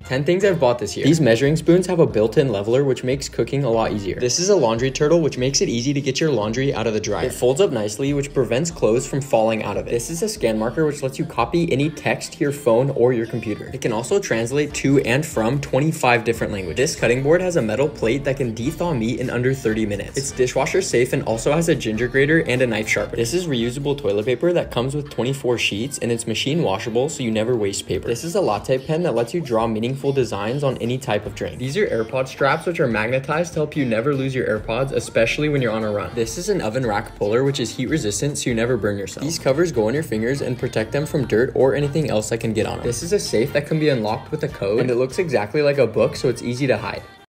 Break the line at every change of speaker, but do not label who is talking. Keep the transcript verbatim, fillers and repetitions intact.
ten things I've bought this year. These measuring spoons have a built-in leveler, which makes cooking a lot easier. This is a laundry turtle, which makes it easy to get your laundry out of the dryer. It folds up nicely, which prevents clothes from falling out of it. This is a scan marker, which lets you copy any text to your phone or your computer. It can also translate to and from twenty-five different languages. This cutting board has a metal plate that can de-thaw meat in under thirty minutes. It's dishwasher safe and also has a ginger grater and a knife sharpener. This is reusable toilet paper that comes with twenty-four sheets, and it's machine washable, so you never waste paper. This is a latte pen that lets you draw meaningful designs on any type of drink. These are AirPod straps, which are magnetized to help you never lose your AirPods, especially when you're on a run. This is an oven rack puller, which is heat resistant, so you never burn yourself. These covers go on your fingers and protect them from dirt or anything else that can get on them. This is a safe that can be unlocked with a code, and it looks exactly like a book, so it's easy to hide.